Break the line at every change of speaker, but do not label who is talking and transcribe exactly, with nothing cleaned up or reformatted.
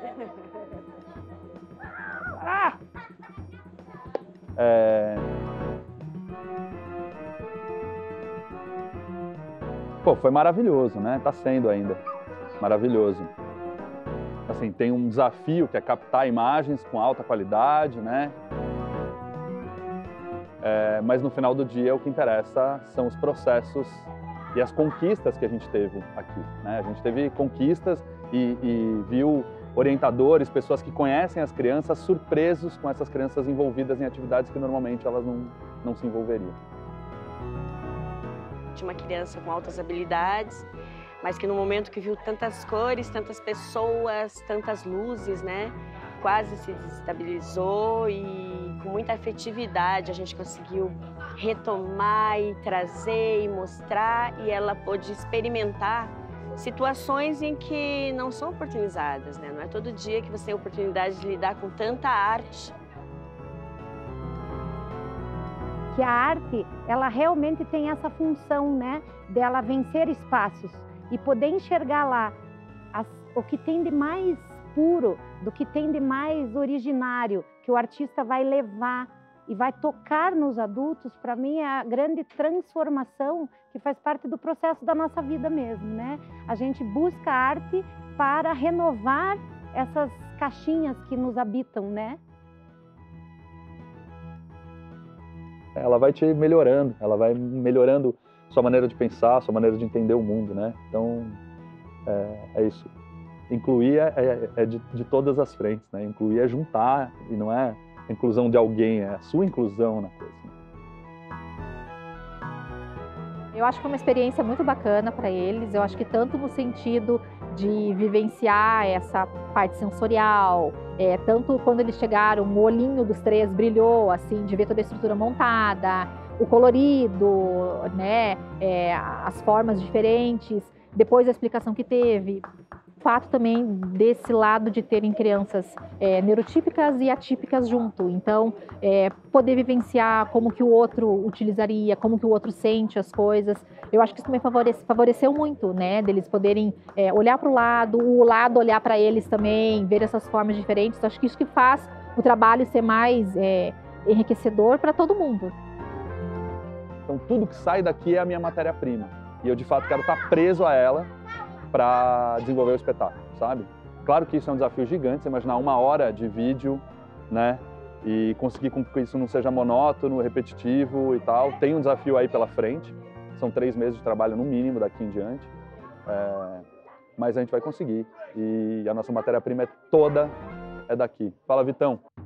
Ah! É... Pô, foi maravilhoso, né? Tá sendo ainda maravilhoso. Assim, tem um desafio que é captar imagens com alta qualidade, né? É, mas no final do dia o que interessa são os processos e as conquistas que a gente teve aqui, né? A gente teve conquistas e, e viu orientadores, pessoas que conhecem as crianças, surpresos com essas crianças envolvidas em atividades que normalmente elas não, não se envolveriam.
Tinha uma criança com altas habilidades, mas que no momento que viu tantas cores, tantas pessoas, tantas luzes, né, quase se desestabilizou e com muita afetividade a gente conseguiu retomar e trazer e mostrar, e ela pôde experimentar situações em que não são oportunizadas, né? Não é todo dia que você tem a oportunidade de lidar com tanta arte.
Que a arte, ela realmente tem essa função, né, dela vencer espaços e poder enxergar lá as, o que tem de mais puro, do que tem de mais originário, que o artista vai levar e vai tocar nos adultos. Para mim é a grande transformação que faz parte do processo da nossa vida mesmo, né? A gente busca arte para renovar essas caixinhas que nos habitam, né?
Ela vai te melhorando, ela vai melhorando sua maneira de pensar, sua maneira de entender o mundo, né? Então, é, é isso. Incluir é, é, é de, de todas as frentes, né? Incluir é juntar, e não é a inclusão de alguém, é a sua inclusão na coisa.
Eu acho que foi uma experiência muito bacana para eles. Eu acho que tanto no sentido de vivenciar essa parte sensorial, é, tanto quando eles chegaram, o olhinho dos três brilhou, assim, de ver toda a estrutura montada, o colorido, né, é, as formas diferentes, depois a explicação que teve. O fato também desse lado de terem crianças é, neurotípicas e atípicas junto. Então, é, poder vivenciar como que o outro utilizaria, como que o outro sente as coisas. Eu acho que isso também favorece, favoreceu muito, né? Deles poderem é, olhar para o lado, o lado olhar para eles também, ver essas formas diferentes. Então, acho que isso que faz o trabalho ser mais é, enriquecedor para todo mundo.
Então, tudo que sai daqui é a minha matéria-prima. E eu, de fato, quero estar preso a ela para desenvolver o espetáculo, sabe? Claro que isso é um desafio gigante, você imaginar uma hora de vídeo, né? E conseguir com que isso não seja monótono, repetitivo e tal. Tem um desafio aí pela frente, são três meses de trabalho no mínimo daqui em diante, é... mas a gente vai conseguir. E a nossa matéria-prima é toda é daqui. Fala, Vitão!